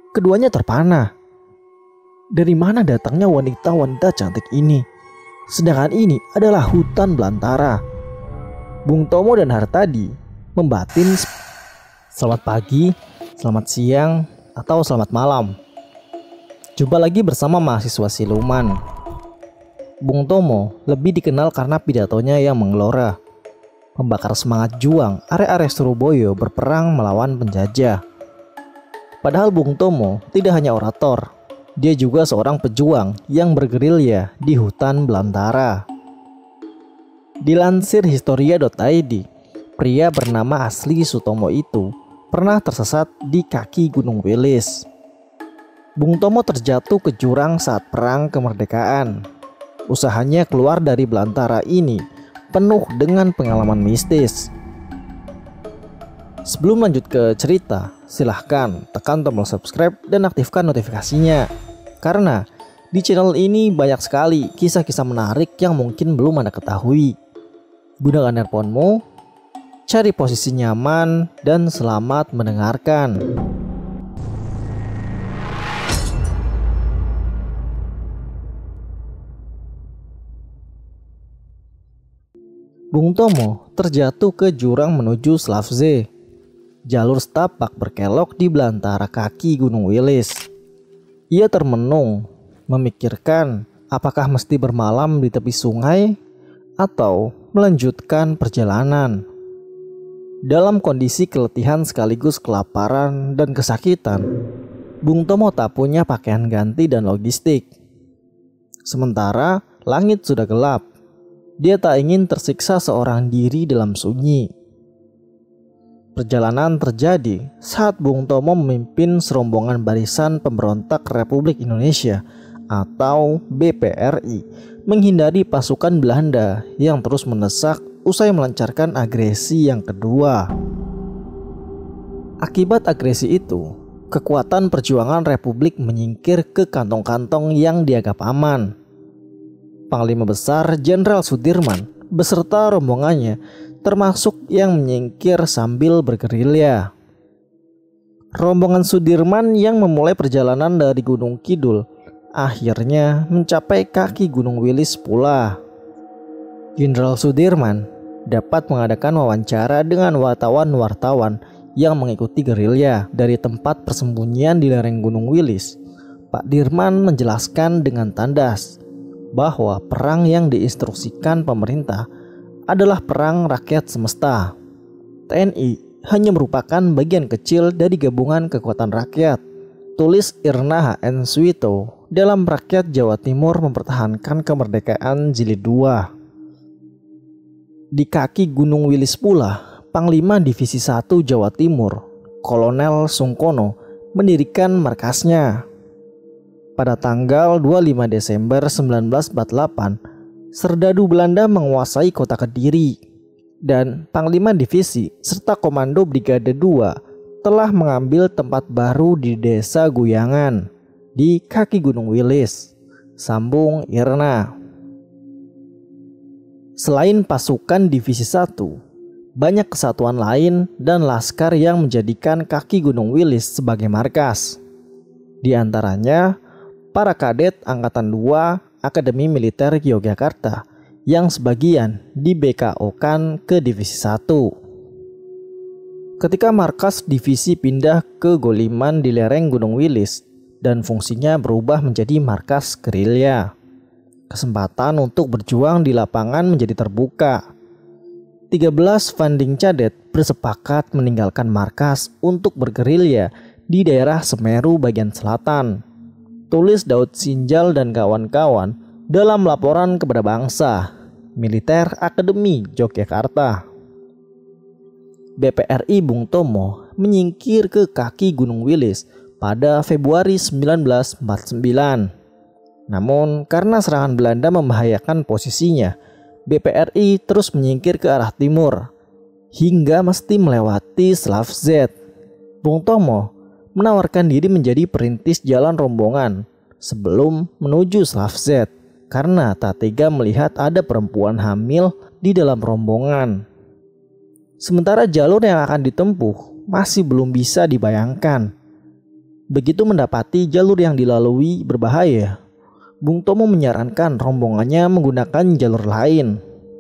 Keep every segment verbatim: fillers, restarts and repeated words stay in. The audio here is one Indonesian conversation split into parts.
keduanya terpana. Dari mana datangnya wanita-wanita cantik ini? Sedangkan ini adalah hutan belantara. Bung Tomo dan Hartadi membatin selamat pagi, selamat siang, atau selamat malam. Jumpa lagi bersama mahasiswa siluman. Bung Tomo lebih dikenal karena pidatonya yang menggelora, membakar semangat juang arek-arek Surabaya berperang melawan penjajah. Padahal Bung Tomo tidak hanya orator, dia juga seorang pejuang yang bergerilya di hutan belantara. Dilansir historia titik i d, pria bernama asli Sutomo itu pernah tersesat di kaki Gunung Wilis. Bung Tomo terjatuh ke jurang saat perang kemerdekaan. Usahanya keluar dari belantara ini penuh dengan pengalaman mistis. Sebelum lanjut ke cerita, silahkan tekan tombol subscribe dan aktifkan notifikasinya. Karena di channel ini banyak sekali kisah-kisah menarik yang mungkin belum Anda ketahui. Gunakan earphone-mu, cari posisi nyaman, dan selamat mendengarkan. Bung Tomo terjatuh ke jurang menuju Slavze. Jalur setapak berkelok di belantara kaki Gunung Wilis. Ia termenung, memikirkan apakah mesti bermalam di tepi sungai atau melanjutkan perjalanan. Dalam kondisi keletihan sekaligus kelaparan dan kesakitan, Bung Tomo tak punya pakaian ganti dan logistik. Sementara langit sudah gelap, dia tak ingin tersiksa seorang diri dalam sunyi. Perjalanan terjadi saat Bung Tomo memimpin serombongan barisan pemberontak Republik Indonesia atau B P R I menghindari pasukan Belanda yang terus mendesak usai melancarkan agresi yang kedua. Akibat agresi itu, kekuatan perjuangan Republik menyingkir ke kantong-kantong yang dianggap aman. Panglima Besar Jenderal Sudirman beserta rombongannya termasuk yang menyingkir sambil bergerilya. Rombongan Sudirman yang memulai perjalanan dari Gunung Kidul akhirnya mencapai kaki Gunung Wilis pula. Jenderal Sudirman dapat mengadakan wawancara dengan wartawan-wartawan yang mengikuti gerilya dari tempat persembunyian di lereng Gunung Wilis. Pak Dirman menjelaskan dengan tandas bahwa perang yang diinstruksikan pemerintah adalah perang rakyat semesta. T N I hanya merupakan bagian kecil dari gabungan kekuatan rakyat, tulis Irna H N Suwito dalam Rakyat Jawa Timur Mempertahankan Kemerdekaan Jilid dua. Di kaki Gunung Wilis pula, Panglima Divisi satu Jawa Timur, Kolonel Sungkono, mendirikan markasnya. Pada tanggal dua puluh lima Desember seribu sembilan ratus empat puluh delapan, serdadu Belanda menguasai kota Kediri dan Panglima Divisi serta Komando Brigade dua telah mengambil tempat baru di Desa Guyangan di kaki Gunung Wilis, sambung Irna. Selain pasukan Divisi satu, banyak kesatuan lain dan laskar yang menjadikan kaki Gunung Wilis sebagai markas. Di antaranya para kadet Angkatan dua Akademi Militer Yogyakarta yang sebagian di B K O-kan ke Divisi satu. Ketika markas divisi pindah ke Goliman di lereng Gunung Wilis dan fungsinya berubah menjadi markas gerilya, kesempatan untuk berjuang di lapangan menjadi terbuka. tiga belas Funding Cadet bersepakat meninggalkan markas untuk bergerilya di daerah Semeru bagian selatan, tulis Daud Sinjal dan kawan-kawan dalam laporan kepada bangsa, Militer Akademi Yogyakarta. B P R I Bung Tomo menyingkir ke kaki Gunung Wilis pada Februari seribu sembilan ratus empat puluh sembilan. Namun karena serangan Belanda membahayakan posisinya, B P R I terus menyingkir ke arah timur hingga mesti melewati Slavze. Bung Tomo menawarkan diri menjadi perintis jalan rombongan sebelum menuju Slavze karena tak tega melihat ada perempuan hamil di dalam rombongan. Sementara jalur yang akan ditempuh masih belum bisa dibayangkan. Begitu mendapati jalur yang dilalui berbahaya, Bung Tomo menyarankan rombongannya menggunakan jalur lain.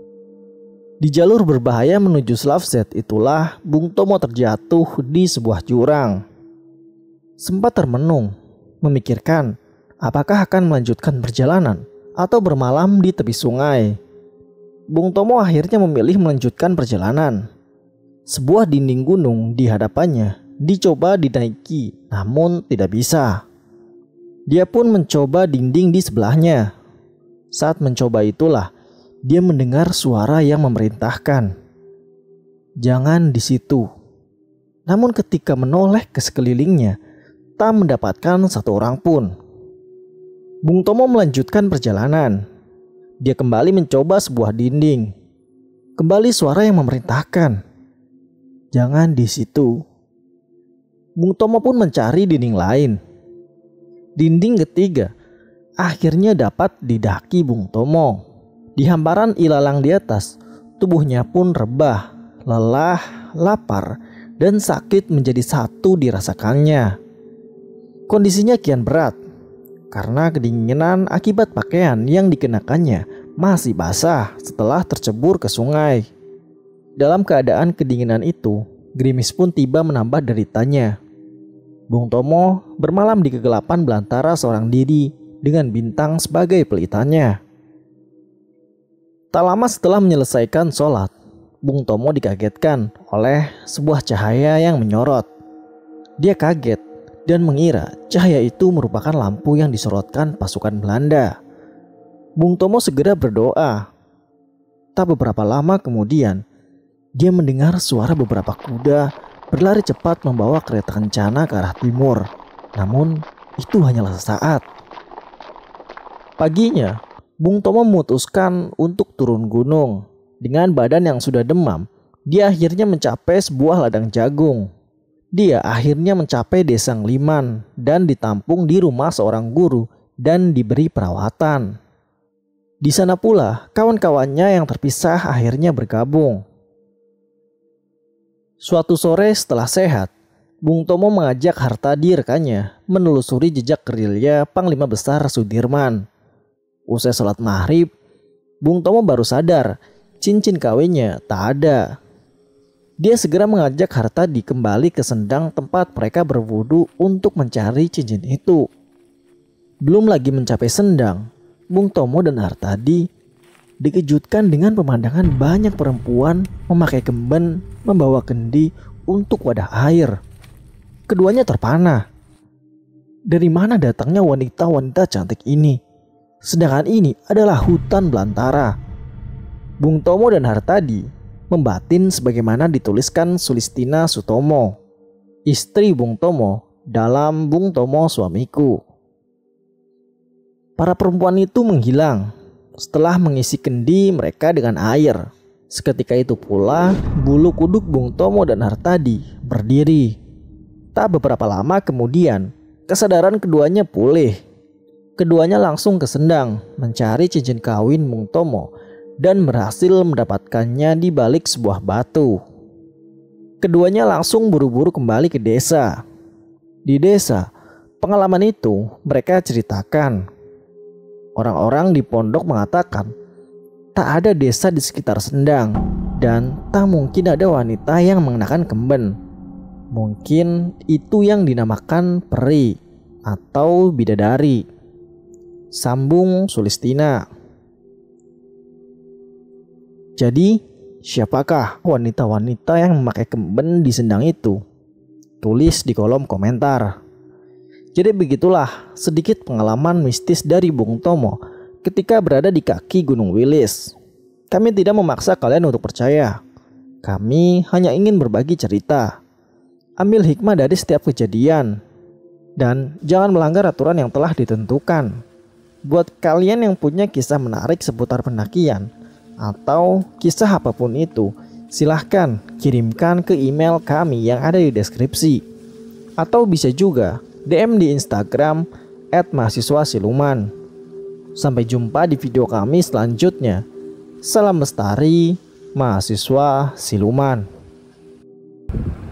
Di jalur berbahaya menuju Slavset itulah Bung Tomo terjatuh di sebuah jurang. Sempat termenung, memikirkan apakah akan melanjutkan perjalanan atau bermalam di tepi sungai. Bung Tomo akhirnya memilih melanjutkan perjalanan. Sebuah dinding gunung di hadapannya dicoba dinaiki, namun tidak bisa. Dia pun mencoba dinding di sebelahnya. Saat mencoba itulah dia mendengar suara yang memerintahkan, "Jangan di situ." Namun ketika menoleh ke sekelilingnya, tak mendapatkan satu orang pun. Bung Tomo melanjutkan perjalanan. Dia kembali mencoba sebuah dinding. Kembali suara yang memerintahkan, "Jangan di situ." Bung Tomo pun mencari dinding lain. Dinding ketiga akhirnya dapat didaki Bung Tomo. Di hamparan ilalang di atas, tubuhnya pun rebah, lelah, lapar, dan sakit menjadi satu dirasakannya. Kondisinya kian berat karena kedinginan akibat pakaian yang dikenakannya masih basah setelah tercebur ke sungai. Dalam keadaan kedinginan itu, gerimis pun tiba menambah deritanya. Bung Tomo bermalam di kegelapan belantara seorang diri dengan bintang sebagai pelitannya. Tak lama setelah menyelesaikan sholat, Bung Tomo dikagetkan oleh sebuah cahaya yang menyorot. Dia kaget dan mengira cahaya itu merupakan lampu yang disorotkan pasukan Belanda. Bung Tomo segera berdoa. Tak beberapa lama kemudian, dia mendengar suara beberapa kuda berlari cepat membawa kereta kencana ke arah timur. Namun itu hanyalah sesaat. Paginya, Bung Tomo memutuskan untuk turun gunung. Dengan badan yang sudah demam, dia akhirnya mencapai sebuah ladang jagung. Dia akhirnya mencapai desa Ngliman dan ditampung di rumah seorang guru dan diberi perawatan. Di sana pula kawan-kawannya yang terpisah akhirnya bergabung. Suatu sore setelah sehat, Bung Tomo mengajak Hartadi rekannya menelusuri jejak gerilya Panglima Besar Sudirman. Usai sholat maghrib, Bung Tomo baru sadar cincin kawinnya tak ada. Dia segera mengajak Hartadi kembali ke sendang tempat mereka berwudu untuk mencari cincin itu. Belum lagi mencapai sendang, Bung Tomo dan Hartadi dikejutkan dengan pemandangan banyak perempuan memakai kemben membawa kendi untuk wadah air. Keduanya terpana. Dari mana datangnya wanita-wanita cantik ini? Sedangkan ini adalah hutan belantara. Bung Tomo dan Hartadi membatin sebagaimana dituliskan Sulistina Sutomo, istri Bung Tomo dalam Bung Tomo Suamiku. Para perempuan itu menghilang setelah mengisi kendi mereka dengan air. Seketika itu pula bulu kuduk Bung Tomo dan Hartadi berdiri. Tak beberapa lama kemudian kesadaran keduanya pulih. Keduanya langsung ke sendang mencari cincin kawin Bung Tomo dan berhasil mendapatkannya di balik sebuah batu. Keduanya langsung buru-buru kembali ke desa. Di desa, pengalaman itu mereka ceritakan. Orang-orang di pondok mengatakan tak ada desa di sekitar sendang dan tak mungkin ada wanita yang mengenakan kemben. Mungkin itu yang dinamakan peri atau bidadari. Sambung Sulistina. Jadi, siapakah wanita-wanita yang memakai kemben di sendang itu? Tulis di kolom komentar. Jadi begitulah sedikit pengalaman mistis dari Bung Tomo ketika berada di kaki Gunung Wilis. Kami tidak memaksa kalian untuk percaya. Kami hanya ingin berbagi cerita. Ambil hikmah dari setiap kejadian. Dan jangan melanggar aturan yang telah ditentukan. Buat kalian yang punya kisah menarik seputar pendakian atau kisah apapun itu, silahkan kirimkan ke email kami yang ada di deskripsi. Atau bisa juga D M di Instagram et mahasiswa siluman. Sampai jumpa di video kami selanjutnya. Salam lestari, mahasiswa siluman.